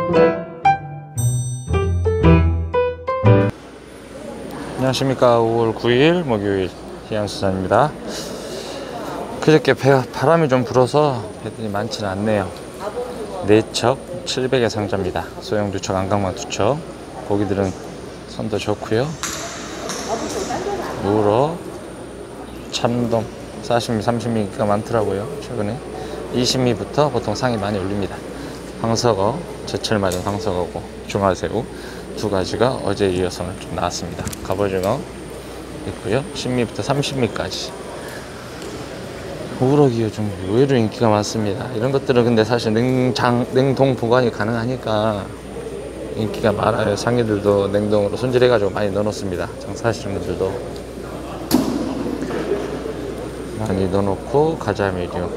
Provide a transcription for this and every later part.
안녕하십니까. 5월 9일 목요일 희양수산입니다. 그저께 바람이 좀 불어서 배들이 많지는 않네요. 4척 700의 상자입니다. 소형 두척, 안강만 두척. 고기들은 선도 좋고요. 우럭, 참돔 40미, 30미가 많더라고요. 최근에 20미부터 보통 상이 많이 올립니다. 황석어, 제철 맞은 황석어고 중화새우 두 가지가 어제 이어서는 좀 나왔습니다. 갑오징어 있고요. 10미부터 30미까지. 우럭이 요즘 의외로 인기가 많습니다. 이런 것들은 근데 사실 냉동 보관이 가능하니까 인기가 많아요. 상인들도 냉동으로 손질해가지고 많이 넣어놓습니다. 장사하시는 분들도 많이 넣어놓고, 가자미류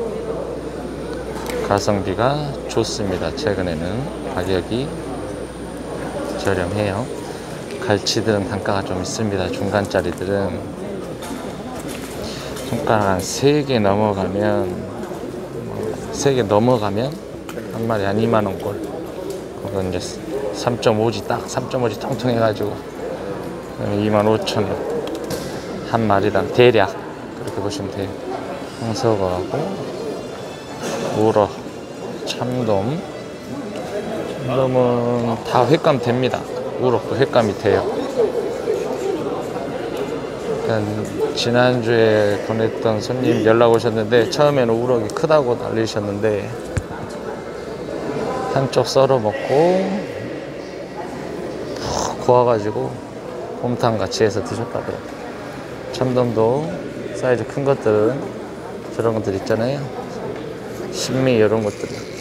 가성비가 좋습니다. 최근에는 가격이 저렴해요. 갈치들은 단가가 좀 있습니다. 중간짜리들은 손가락 한 3개 넘어가면 한 마리 한 2만원꼴. 그건 이제 3.5지 딱 3.5지 통통해가지고 25,000원 한 마리당 대략 그렇게 보시면 돼요. 황석어하고 우럭, 참돔. 참돔은 다 횟감 됩니다. 우럭도 횟감이 돼요. 그러니까 지난주에 보냈던 손님 연락 오셨는데 처음에는 우럭이 크다고 난리셨는데 한쪽 썰어 먹고 푹 구워가지고 곰탕 같이 해서 드셨다더라고요. 참돔도 사이즈 큰 것들은 저런 것들 있잖아요. 신미 이런 것들은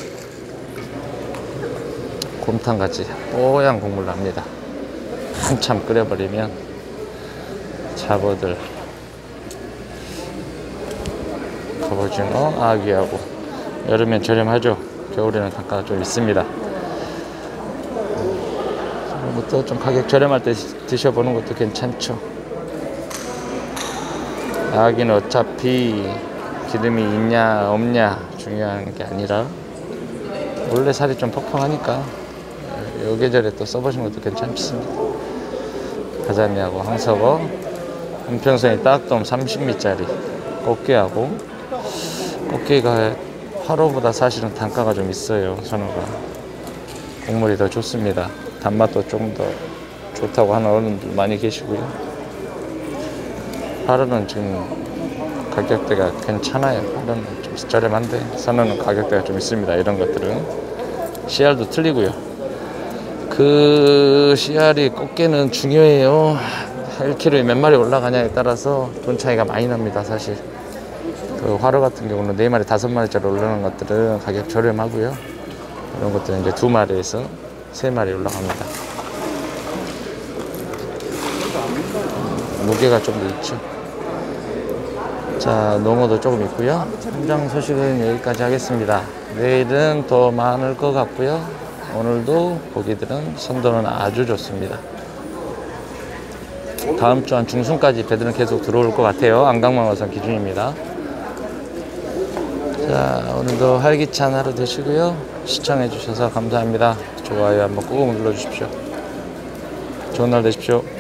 곰탕 같이 뽀얀 국물 납니다. 한참 끓여버리면 잡어들, 갑오징어, 아귀하고. 여름엔 저렴하죠. 겨울에는 단가가 좀 있습니다. 이런 것도 좀 가격 저렴할 때 드셔보는 것도 괜찮죠. 아귀는 어차피 기름이 있냐 없냐 중요한 게 아니라 원래 살이 좀 퍽퍽하니까 요 계절에 또 써보시는 것도 괜찮습니다. 가자미하고 황석어, 한평선이 딱돔 30미짜리 꽃게하고. 꽃게가 화로보다 사실은 단가가 좀 있어요. 선어가 국물이 더 좋습니다. 단맛도 좀 더 좋다고 하는 어른들 많이 계시고요. 화로는 지금 가격대가 괜찮아요. 화로는 좀 저렴한데 선어는 가격대가 좀 있습니다. 이런 것들은 씨알도 틀리고요. 그 씨알이, 꽃게는 중요해요. 1kg에 몇 마리 올라가냐에 따라서 돈 차이가 많이 납니다. 사실 그 화로 같은 경우는 4마리 5마리짜리 올라가는 것들은 가격 저렴하고요. 이런 것들은 이제 2마리에서 3마리 올라갑니다. 무게가 좀 더 있죠. 자, 농어도 조금 있고요. 현장 소식은 여기까지 하겠습니다. 내일은 더 많을 것 같고요. 오늘도 고기들은 선도는 아주 좋습니다. 다음 주 한 중순까지 배들은 계속 들어올 것 같아요. 안강만어선 기준입니다. 자, 오늘도 활기찬 하루 되시고요. 시청해 주셔서 감사합니다. 좋아요 한번 꾹 눌러 주십시오. 좋은 날 되십시오.